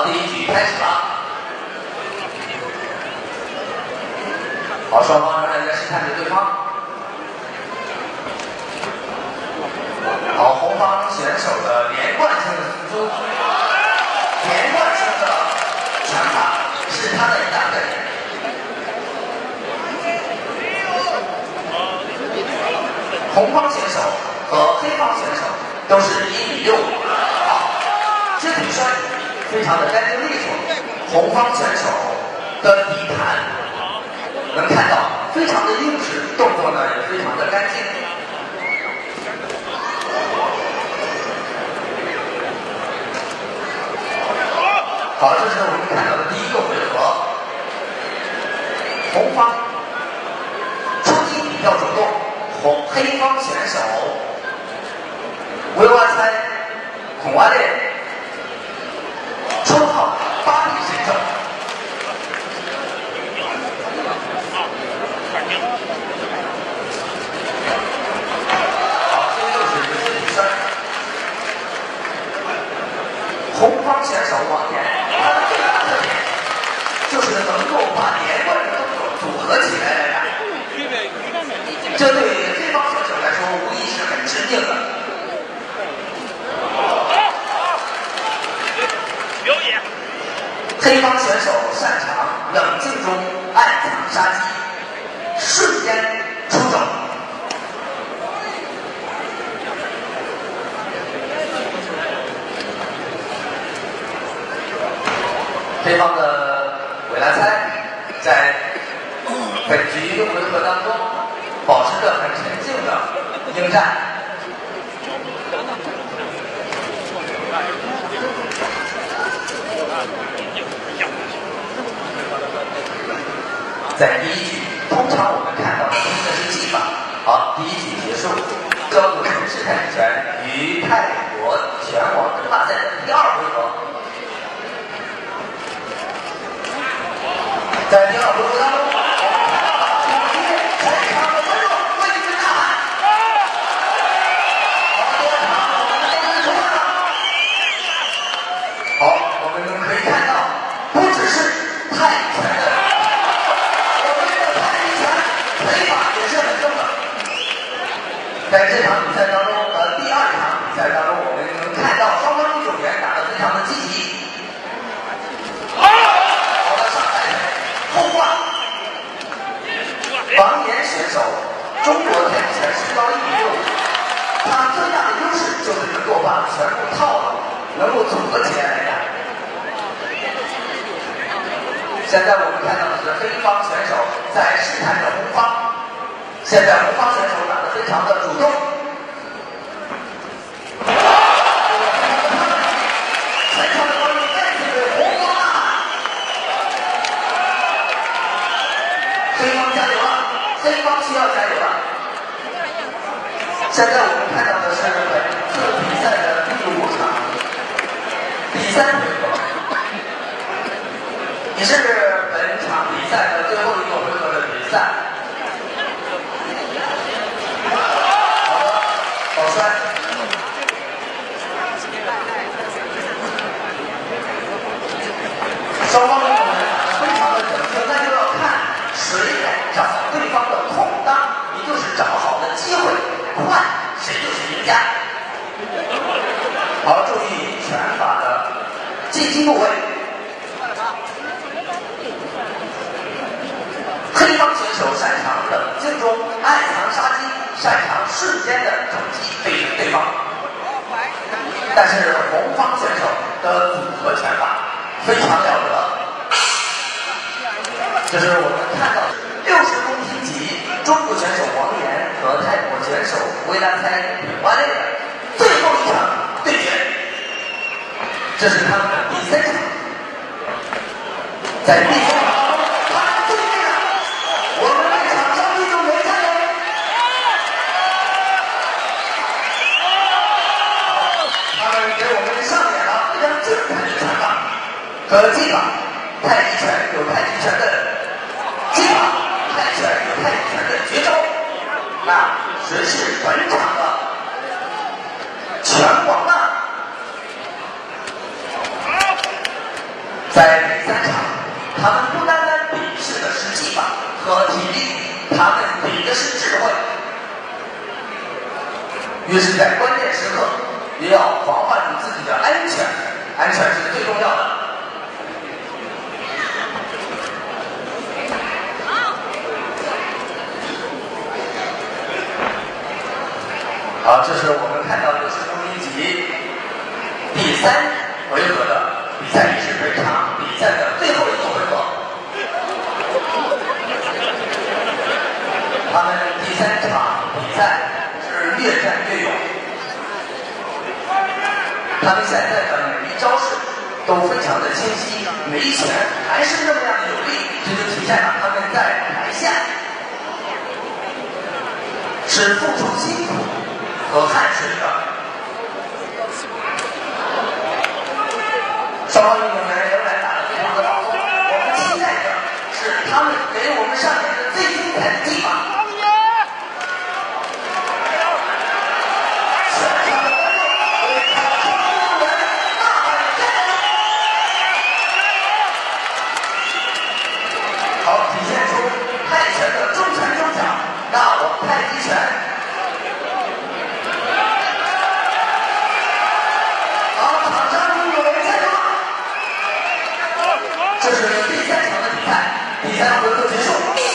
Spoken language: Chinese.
好，第一局开始了。好，双方仍然在试探着对方。好，红方选手的连贯性的输出，连贯性的拳法是他的一大特点。红方选手和黑方选手都是1.65米，好，肢体摔非常的干净利索。红方选手的底盘能看到非常的硬实，动作呢也非常的干净。好，这是我们看到的第一个回合。红方出击比较主动，黑方选手微弯猜孔蛙练，绰号巴黎神兽。好，这又是一个肢体摔。红方选手往前，他的最大特点就是能够把连贯的动作组合起来来打。这对黑方选手来说，无疑是很吃劲的。 表演。 黑方选手擅长冷静中暗藏杀机，瞬间出手。黑方的韦拉猜在本局回合当中保持着很沉静的应战。在第一局，通常我们看到的是技法。好，第一局结束，交股城市泰拳与泰国拳王争霸赛的第2回合。在第2回合当中，全场的观众为你们呐喊。好，我们可以看到，不只是泰拳的，我们的太极拳腿法也是很正的。在这场比赛当中第2场比赛当中，我们能看到双方运动员打得非常的积极。后挂，王岩选手，中国太极拳身高1.65米，他最大的优势就是能够把拳部套牢，能够组合起来来打。现在我们看到的是黑方选手在试探着红方，现在红方选手打得非常的主动。黑方需要加油了。现在我们看到的是本次比赛的第5场，第3回合，也是本场比赛的最后一个回合的比赛。好的，保摔。双方运动员非常的整齐，那就要看谁来找对方的空当，也就是找好的机会，快，谁就是赢家。好，注意拳法的进击部位。黑方选手擅长冷静中暗藏杀机，擅长瞬间的整击对准对方。但是红方选手的组合拳法非常了得。这是我们看到60公斤级中国选手王岩和泰国选手维拉猜瓦列的最后一场对决，这是他们的第3场。在第3场，他们对面了，我们的场上运动员加油！他们给我们上演了非常精彩的拳法和技法。太极拳有太极拳的技法，泰拳有太极拳的绝招。那谁是本场的拳王呢？ 在第3场，他们不单单比试的是技法和体力，他们比的是智慧。越是在关键时刻，也要防范住自己的安全，安全是最重要的。好，这是我们看到60公斤级第3回合的比赛仪式，这场比赛的最后一个回合。他们第3场比赛是越战越勇，他们现在的每一招式都非常的清晰，每一拳还是那么样的有力，这就体现了他们在台下是付出辛苦和汗水的。双方运动员仍然打得非常的放松，我们期待的是他们给我们上演的最精彩的技法。好，体现出泰拳的中拳中脚，那我太极拳。这是第3场的比赛，第3回合结束。